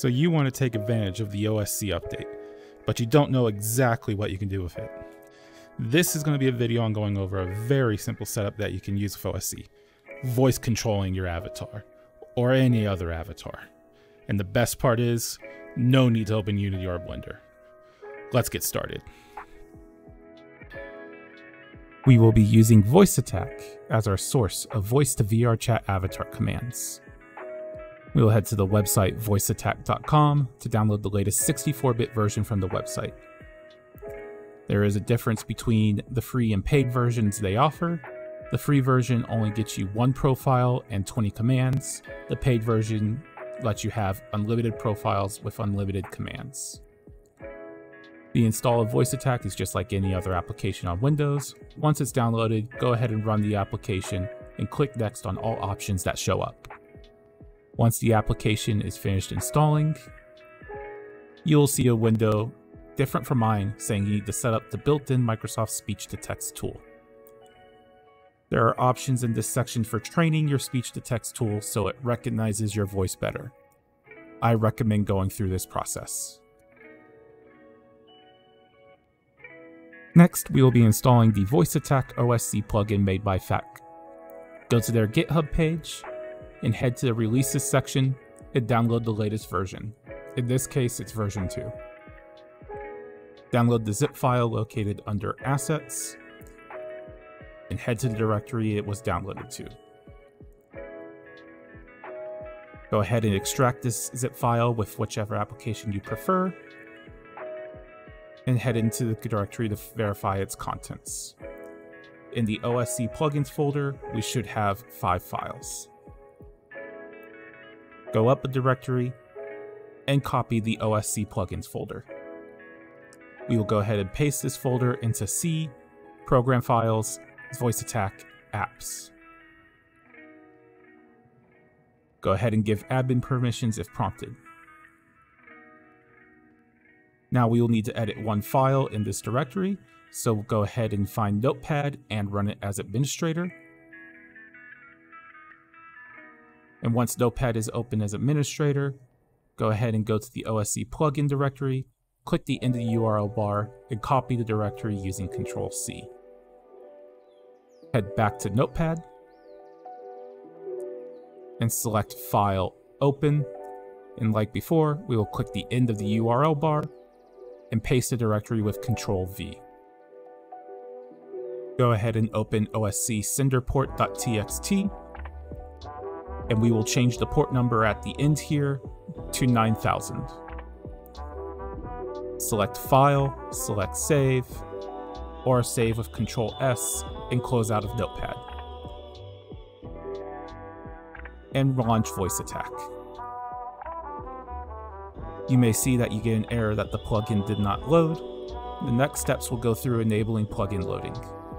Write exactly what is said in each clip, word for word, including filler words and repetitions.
So you want to take advantage of the O S C update, but you don't know exactly what you can do with it. This is going to be a video on going over a very simple setup that you can use with O S C. Voice controlling your avatar, or any other avatar. And the best part is, no need to open Unity or Blender. Let's get started. We will be using VoiceAttack as our source of voice to VRChat avatar commands. We will head to the website voice attack dot com to download the latest sixty-four bit version from the website. There is a difference between the free and paid versions they offer. The free version only gets you one profile and twenty commands. The paid version lets you have unlimited profiles with unlimited commands. The install of VoiceAttack is just like any other application on Windows. Once it's downloaded, go ahead and run the application and click Next on all options that show up. Once the application is finished installing, you'll see a window different from mine saying you need to set up the built-in Microsoft speech-to-text tool. There are options in this section for training your speech-to-text tool so it recognizes your voice better. I recommend going through this process. Next, we will be installing the VoiceAttack O S C plugin made by F A Q. Go to their GitHub page and head to the Releases section and download the latest version. In this case, it's version two. Download the zip file located under Assets and head to the directory it was downloaded to. Go ahead and extract this zip file with whichever application you prefer and head into the directory to verify its contents. In the O S C plugins folder, we should have five files. Go up a directory and copy the O S C plugins folder. We will go ahead and paste this folder into C, Program Files, VoiceAttack, Apps. Go ahead and give admin permissions if prompted. Now we will need to edit one file in this directory, so we'll go ahead and find Notepad and run it as administrator. And once Notepad is open as administrator, go ahead and go to the O S C plugin directory, click the end of the U R L bar, and copy the directory using control C. Head back to Notepad, and select File, Open, and like before, we will click the end of the U R L bar, and paste the directory with control V. Go ahead and open O S C senderport dot T X T, and we will change the port number at the end here to nine thousand. Select File, select Save, or save with control S and close out of Notepad. And launch VoiceAttack. You may see that you get an error that the plugin did not load. The next steps will go through enabling plugin loading.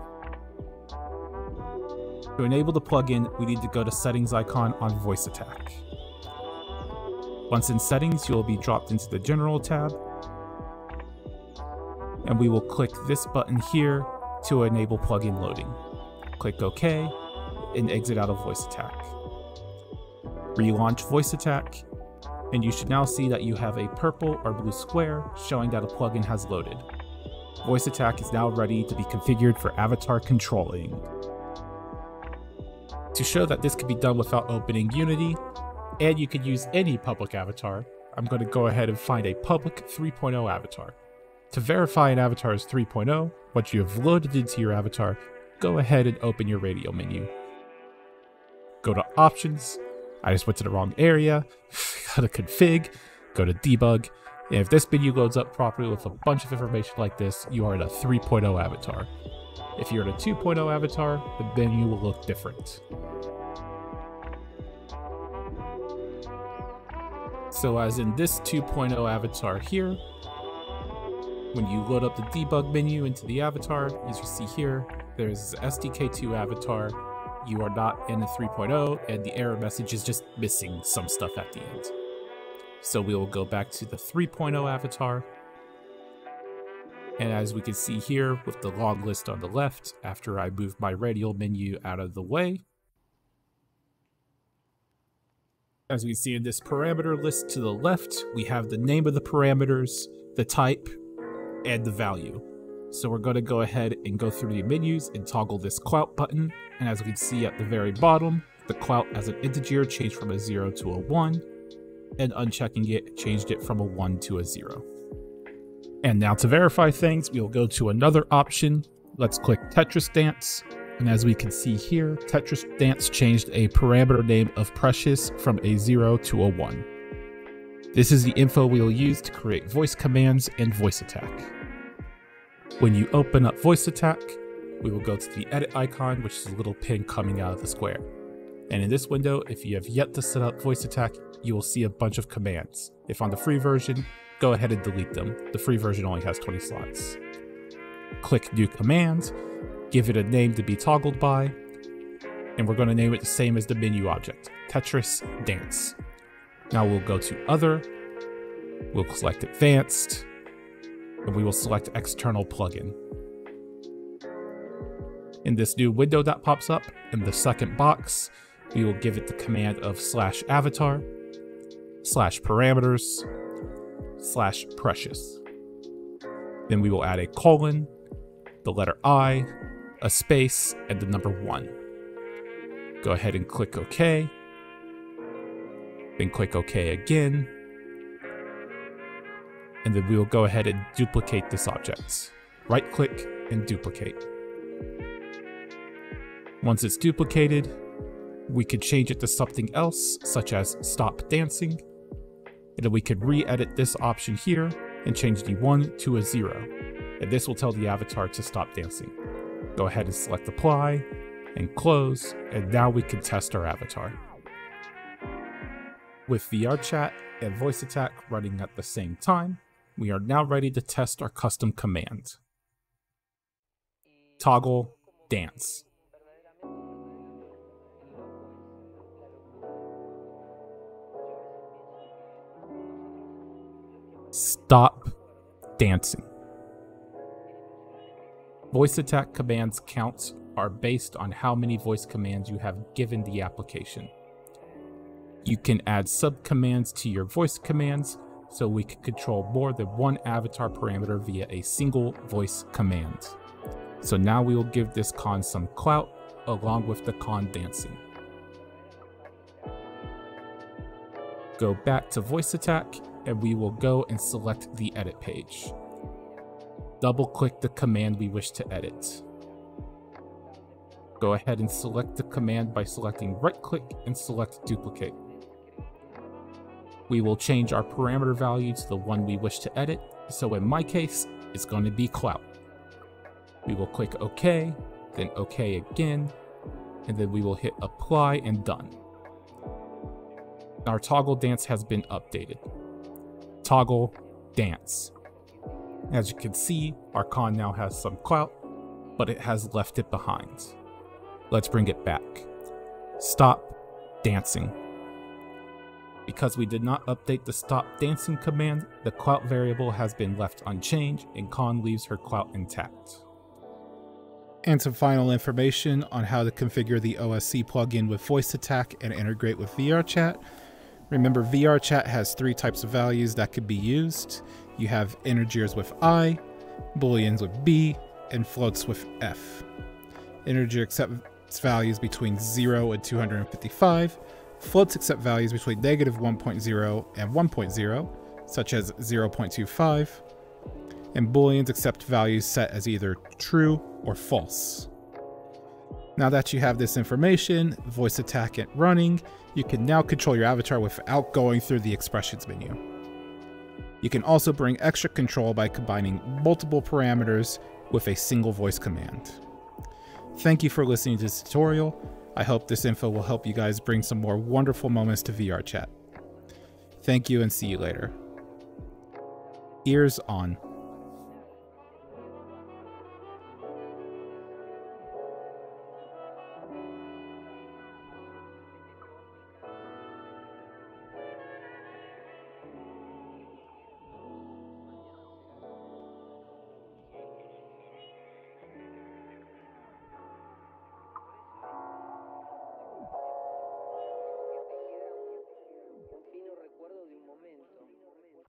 To enable the plugin, we need to go to Settings icon on VoiceAttack. Once in Settings, you will be dropped into the General tab, and we will click this button here to enable plugin loading. Click OK, and exit out of VoiceAttack. Relaunch VoiceAttack, and you should now see that you have a purple or blue square showing that a plugin has loaded. VoiceAttack is now ready to be configured for avatar controlling. To show that this can be done without opening Unity, and you can use any public avatar, I'm going to go ahead and find a public three point oh avatar. To verify an avatar is three point oh, once you have loaded into your avatar, go ahead and open your radial menu. Go to Options. I just went to the wrong area. Go to Config, go to Debug, and if this menu loads up properly with a bunch of information like this, you are in a three point oh avatar. If you're in a two point oh avatar, the menu will look different. So as in this two point oh avatar here, when you load up the debug menu into the avatar, as you see here, there's S D K two avatar. You are not in a three point oh, and the error message is just missing some stuff at the end. So we will go back to the three point oh avatar. And as we can see here with the long list on the left, after I move my radial menu out of the way, As we see in this parameter list to the left, we have the name of the parameters, the type, and the value. So we're going to go ahead and go through the menus and toggle this clout button. And as we can see at the very bottom, the clout as an integer changed from a zero to a one, and unchecking it changed it from a one to a zero. And now to verify things, we'll go to another option. Let's click Tetris Dance. And as we can see here, Tetris Dance changed a parameter name of Precious from a zero to a one. This is the info we will use to create voice commands and VoiceAttack. When you open up VoiceAttack, we will go to the edit icon, which is a little pin coming out of the square. And in this window, if you have yet to set up VoiceAttack, you will see a bunch of commands. If on the free version, go ahead and delete them. The free version only has twenty slots. Click New Command, give it a name to be toggled by, and we're going to name it the same as the menu object, Tetris Dance. Now we'll go to Other, we'll select Advanced, and we will select External Plugin. In this new window that pops up, in the second box, we will give it the command of slash avatar, slash parameters, slash precious. Then we will add a colon, the letter I, a space, and the number one. Go ahead and click OK. Then click OK again. And then we will go ahead and duplicate this object. Right click and duplicate. Once it's duplicated, we could change it to something else, such as stop dancing. And then we could re-edit this option here and change the one to a zero. And this will tell the avatar to stop dancing. Go ahead and select apply and close, and now we can test our avatar. With VRChat and VoiceAttack running at the same time, we are now ready to test our custom command. Toggle dance. Stop dancing. VoiceAttack commands counts are based on how many voice commands you have given the application. You can add subcommands to your voice commands, so we can control more than one avatar parameter via a single voice command. So now we will give this con some clout along with the con dancing. Go back to VoiceAttack and we will go and select the edit page. Double click the command we wish to edit. Go ahead and select the command by selecting right click and select duplicate. We will change our parameter value to the one we wish to edit, so in my case, it's going to be clout. We will click OK, then OK again, and then we will hit apply and done. Our toggle dance has been updated. Toggle dance. As you can see, our con now has some clout, but it has left it behind. Let's bring it back. Stop dancing. Because we did not update the stop dancing command, the clout variable has been left unchanged and con leaves her clout intact. And some final information on how to configure the O S C plugin with VoiceAttack and integrate with VRChat. Remember, VRChat has three types of values that could be used. You have integers with I, booleans with B, and floats with F. Integer accepts values between zero and two hundred fifty-five. Floats accept values between negative one point zero and one point zero, such as zero point two five. And booleans accept values set as either true or false. Now that you have this information, VoiceAttack and running, you can now control your avatar without going through the expressions menu. You can also bring extra control by combining multiple parameters with a single voice command. Thank you for listening to this tutorial. I hope this info will help you guys bring some more wonderful moments to VRChat. Thank you and see you later. Ears on.